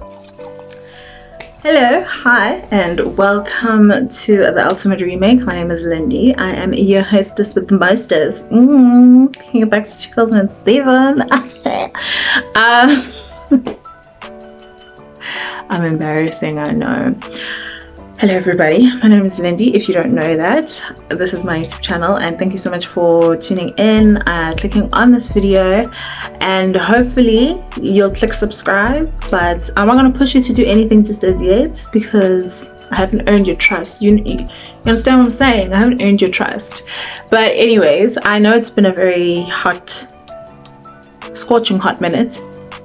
Hello, hi, and welcome to the Ultimate Remake. My name is Lindy. I am your hostess with the mostest. Taking it back to 2007. I'm embarrassing, I know. Hello everybody, my name is Lindy. If you don't know that, this is my YouTube channel, and thank you so much for tuning in, clicking on this video, and hopefully you'll click subscribe. But I'm not going to push you to do anything just as yet, because I haven't earned your trust. You understand what I'm saying? I haven't earned your trust. But anyways, I know it's been a very hot, scorching hot minute,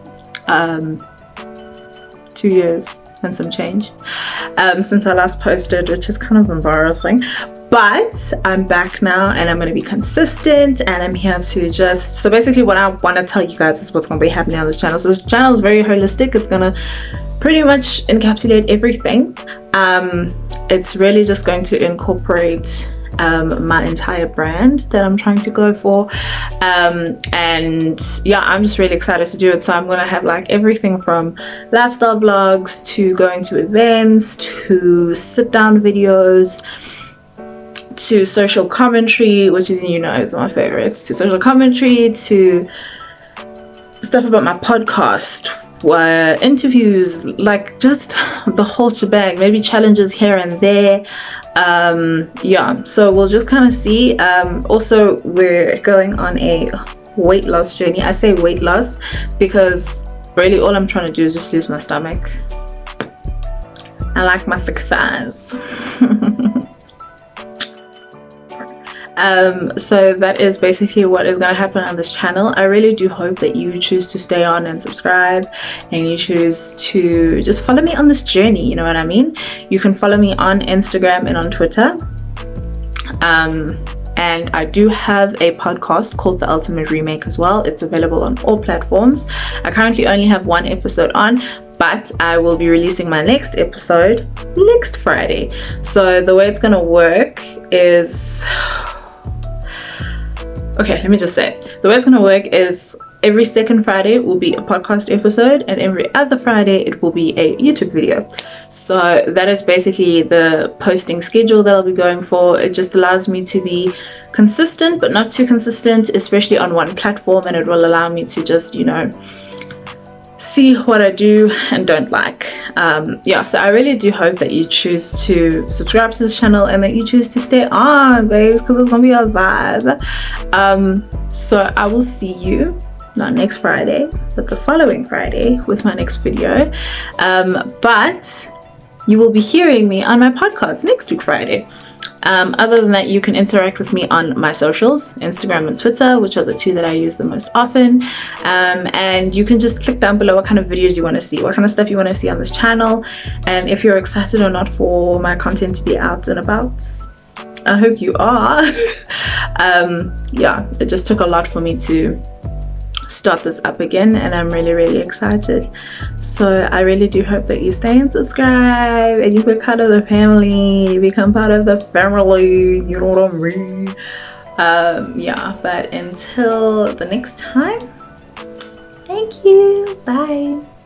2 years and some change since I last posted, which is kind of embarrassing, but I'm back now and I'm going to be consistent, and I'm here to just, so basically what I want to tell you guys is what's going to be happening on this channel. So this channel is very holistic. It's going to pretty much encapsulate everything. It's really just going to incorporate my entire brand that I'm trying to go for, and yeah, I'm just really excited to do it. So I'm gonna have like everything from lifestyle vlogs to going to events to sit down videos to social commentary, which is, you know, is my favorites, to social commentary to stuff about my podcast, interviews, like just the whole shebang, maybe challenges here and there. Yeah, so we'll just kind of see. Also, we're going on a weight loss journey. I say weight loss because really all I'm trying to do is just lose my stomach. I like my thick thighs. So that is basically what is going to happen on this channel. I really do hope that you choose to stay on and subscribe, and you choose to just follow me on this journey, you know what I mean? You can follow me on Instagram and on Twitter, and I do have a podcast called The Ultimate Remake as well. It's available on all platforms. I currently only have one episode on, but I will be releasing my next episode next Friday. So the way it's gonna work is, okay, let me just say, the way it's gonna work is every second Friday will be a podcast episode, and every other Friday it will be a YouTube video. So that is basically the posting schedule that I'll be going for. It just allows me to be consistent, but not too consistent, especially on one platform, and it will allow me to just, you know, see what I do and don't like. Yeah, so I really do hope that you choose to subscribe to this channel and that you choose to stay on, babes, because it's gonna be a vibe. So I will see you not next Friday, but the following Friday with my next video. But you will be hearing me on my podcast next week Friday. Other than that, you can interact with me on my socials, Instagram and Twitter, which are the two that I use the most often. And you can just click down below what kind of videos you want to see, what kind of stuff you want to see on this channel, and if you're excited or not for my content to be out and about. I hope you are. Yeah, it just took a lot for me to start this up again, and I'm really excited. So I really do hope that you stay and subscribe, and you become part of the family, become part of the family, you know what I mean? Yeah, but until the next time, thank you, bye.